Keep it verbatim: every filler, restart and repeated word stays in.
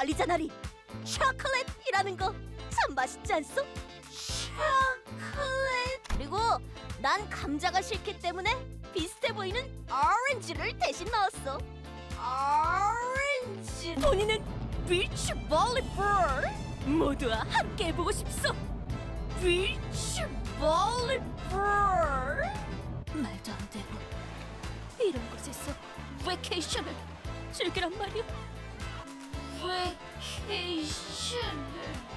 알리자나리, 초콜릿이라는 거 참 맛있지 않소? 초콜릿. 그리고 난 감자가 싫기 때문에 비슷해 보이는 오렌지를 대신 넣었어. 오렌지. 본인은 비치 볼리볼. 모두와 함께 해보고 싶소. 비치 볼리볼. 말도 안 되고 이런 곳에서 베케이션을 즐기란 말이야. 베케이션을.